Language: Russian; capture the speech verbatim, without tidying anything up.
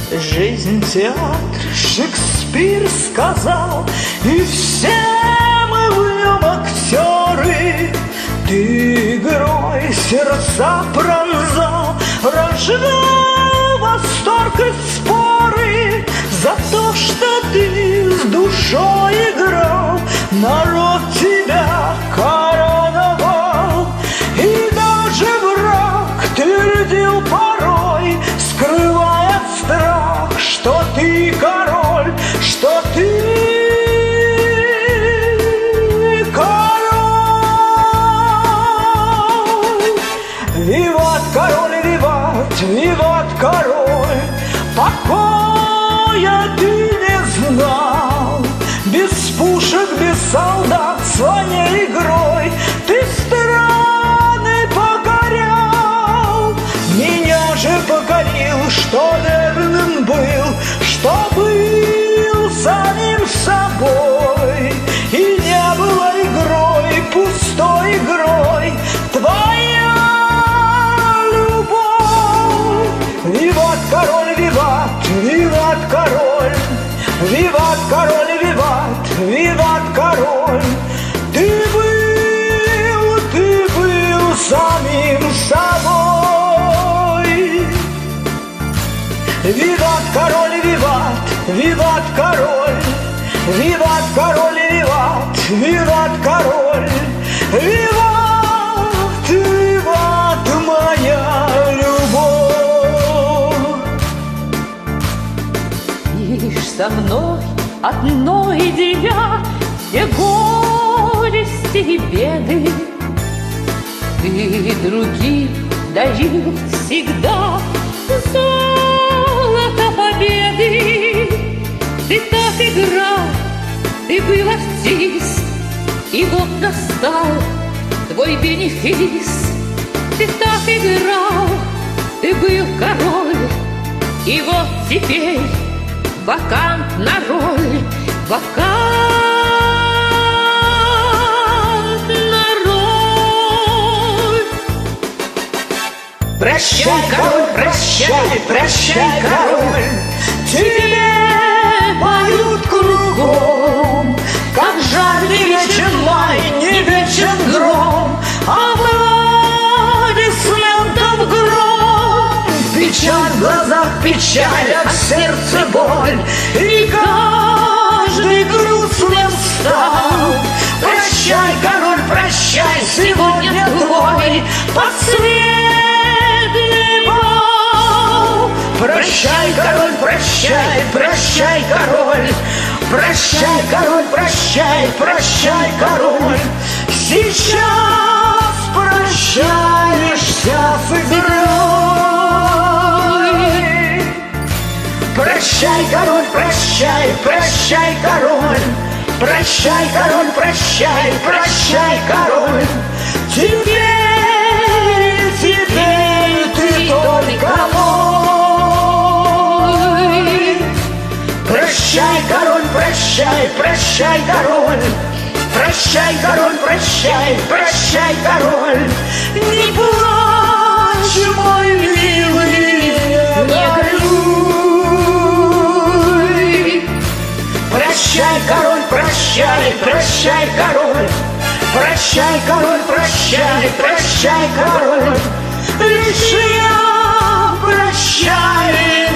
Жизнь театр, Шекспир сказал, и все мы в нем актеры. Ты игрой сердца пронзал, рождал восторг и споры. За то, что ты с душой играл, народ тебя короновал. И даже враг твердил порой, скрывая страх, что ты король, что ты король. Виват, король, виват, виват, король. Покоя ты не знал, без пушек, без солдат, своей игрой ты страны покорял. Меня же покорил, что верным был, что был самим собой. И не было игрой, пустой игрой твоя любовь. Виват, король, виват, виват, король. Виват, король, виват, виват, король. Ты был, ты был самим собой. Виват, король, виват, виват, король. Виват, король, виват, виват, король. Виват, виват, моя любовь. Лишь со мной одной деля все горести и беды. Ты другим дарил всегда золото победы. Ты так играл, ты был артист, и вот настал твой бенефис. Ты так играл, ты был король, и вот теперь вакантна роль, вакантна роль. Прощай, король, прощай, прощай, король. Тебе поют кругом, как жар не вечен май, не вечен гром, аплодисментов гром. Печаль в глазах, печаль, а в сердце боль, и каждый грустным стал. Прощай, король, прощай, сегодня твой последний бал. Прощай, король, прощай, прощай, король. Прощай, король, прощай, прощай, король. Сейчас прощаешься с игрой. Прощай, король, прощай, прощай, король. Прощай, король, прощай, прощай, король. Теперь, теперь ты только мой. Прощай, король, прощай, прощай, король. Прощай, король, прощай, прощай, король. Не плачь, мой милый, не горюй. Прощай, король, прощай, прощай, король. Прощай, король, прощай, прощай, король. Лишь я прощаю.